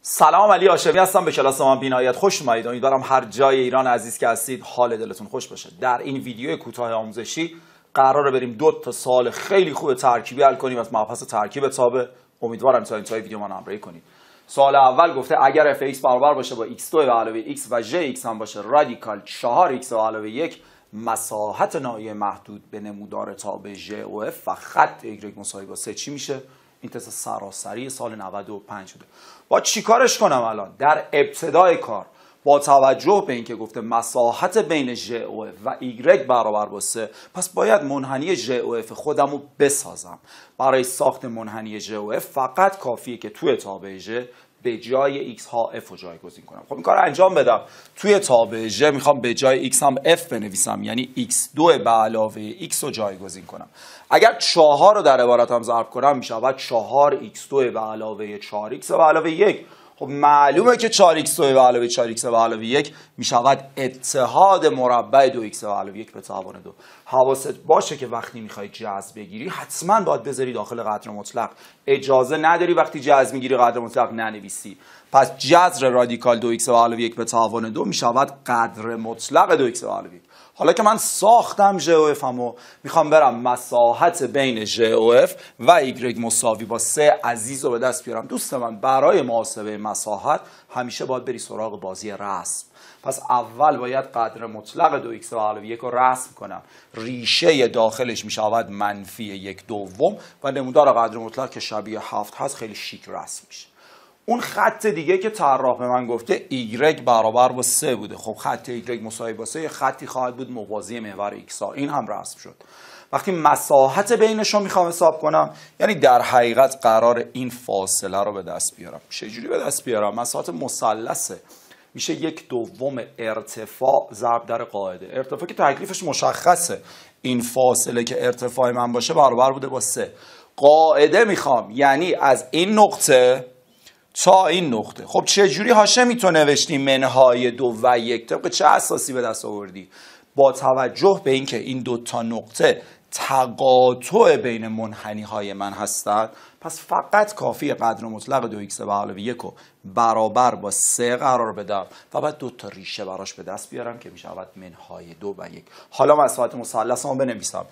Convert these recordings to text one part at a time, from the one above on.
سلام، علی هاشمی هستم. به کلاس من بینایت خوش اومدید. امیدوارم هر جای ایران عزیز که هستید حال دلتون خوش باشه. در این ویدیو کوتاه آموزشی قراره بریم 2 تا سوال خیلی خوب ترکیبی حل کنیم از مبحث ترکیب تابع. امیدوارم تا انتهای ویدیو من همراهی کنید. سوال اول گفته اگر f(x) برابر باشه با x2 به علاوه x و j(x) هم باشه رادیکال 4x به علاوه 1 مساحت ناحیه محدود به نمودار تابع j و f و خط y مساوی با 3 چی میشه؟ این تست سراسری سال 95 شده. با چیکارش کنم الان؟ در ابتدای کار با توجه به اینکه گفته مساحت بین ژ و اف و ایگرگ برابر با 3، پس باید منحنی ژ و اف خودم رو بسازم. برای ساخت منحنی ژ و اف فقط کافیه که توی تابع ژ به جای x ها f رو جایگزین کنم. خب این کار رو انجام بدم. توی تابع ژ میخوام به جای x هم f بنویسم، یعنی x2 به علاوه x رو جایگزین کنم. اگر 4 رو در عبارتم ضرب کنم میشود 4x2 به علاوه 4x به علاوه 1. خب معلومه که 4x2 به علاوه 4x به علاوه 1 میشود اتحاد مربع 2x به علاوه 1 به توان 2. حواست باشه که وقتی میخوای جذر بگیری حتما باید بذاری داخل قدر مطلق. اجازه نداری وقتی جذر میگیری قدر مطلق ننویسی. پس جذر رادیکال 2x به علاوه 1 به توان 2 میشود قدر مطلق 2x به علاوه 1. حالا که من ساختم ژ و اف همو میخوام برم مساحت بین ژ و اف و ایگرگ مساوی با 3 عزیز رو به دست بیارم. دوست من برای محاسبه مساحت همیشه باید بری سراغ بازی رسم. پس اول باید قدر مطلق 2x به علاوه 1 رو رسم کنم. ریشه داخلش میشود منفی 1/2 و نمودار قدر مطلق که شبیه 7 هست خیلی شیک رسم میشه. اون خط دیگه که طراح به من گفته ایگرگ برابر با 3 بوده. خب خط ایگرگ مساوی با 3 یه خطی خواهد بود موازی محور ایکس ها. این هم رسم شد. وقتی مساحت بینش رو میخوام حساب کنم، یعنی در حقیقت قرار این فاصله رو به دست بیارم. چجوری به دست بیارم؟ مساحت مثلثه، میشه 1/2 ارتفاع ضرب در قاعده. ارتفاع که تکلیفش مشخصه، این فاصله که ارتفاع من باشه برابر بوده با 3. قاعده میخوام یعنی از این نقطه تا این نقطه. خب چجوری هاشمی تو نوشتی منهای 2 و 1؟ طبق چه اساسی به دست آوردی؟ با توجه به اینکه این 2 تا نقطه تقاطع بین منحنی های من هستند، پس فقط کافی قدر مطلق 2x به علاوه 1 رو برابر با 3 قرار بدم و بعد 2 تا ریشه براش به دست بیارم که میشود منهای 2 و 1. حالا مساحت مثلث رو بنویسم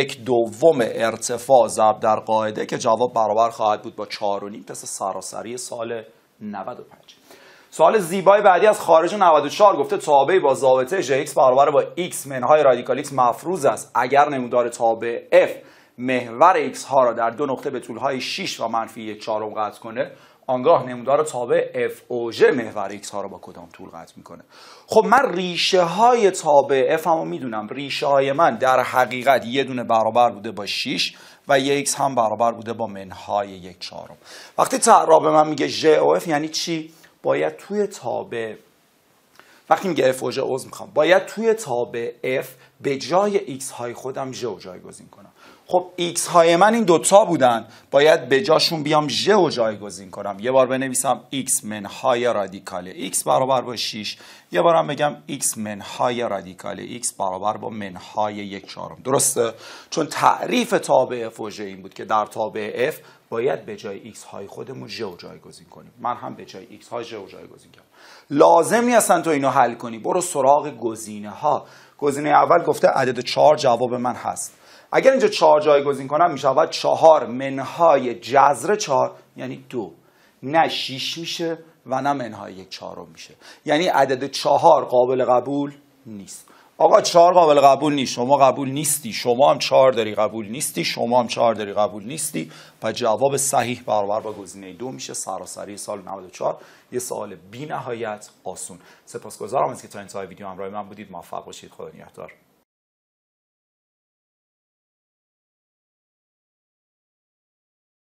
1/2 ارتفاع ضرب در قاعده که جواب برابر خواهد بود با 4.5. پس سراسری سال 95. سوال زیبای بعدی از خارج 94 گفته تابعی با ضابطه ژ(x) برابر با x منهای رادیکال x مفروض است اگر نمودار تابع f محور x ها را در 2 نقطه به طولهای 6 و منفی 1/4 قطع کنه، آنگاه نمودار تابع f اوج محور x ها را با کدام طول قطع میکنه. خب من ریشه های تابع f هم میدونم. ریشه های من در حقیقت یه دونه برابر بوده با 6 و یه x هم برابر بوده با منهای 1/4. وقتی طراح به من میگه ژ و f یعنی چی؟ باید توی تابع، وقتی میگه f و ژ عوض میخوام، باید توی تابع f به جای x های خودم ژ رو جایگزین کنم. خب x های من این 2 تا بودن، باید به جاشون بیام ژ رو جایگزین کنم. یه بار بنویسم x منهای رادیکال x برابر با 6، یه بارم بگم x منهای رادیکال x برابر با منهای 1/4. درسته؟ چون تعریف تابع f و ژ این بود که در تابع f باید به جای x های خودمون ژ رو جایگزین کنیم. من هم به جای x ها ژ رو جایگزین کردم. لازم نیستن تو اینو حل کنی. برو سراغ گزینه ها. گزینه اول گفته عدد 4 جواب من هست. اگر اینجا 4 جایگزین کنم میشود 4 منهای جذر 4 یعنی 2، نه 6 میشه و نه منهای 1/4 میشه. یعنی عدد 4 قابل قبول نیست. آقا 4 قابل قبول نیست، شما قبول نیستی، شما هم 4 داری قبول نیستی، شما هم 4 داری قبول نیستی. و جواب صحیح برابر با گزینه 2 میشه. سراسری سال 94. یه سوال بی نهایت آسون. سپاسگزارم از که تا انتهای ویدیو همراه من بودید. موفق باشید. خدا نگهدار.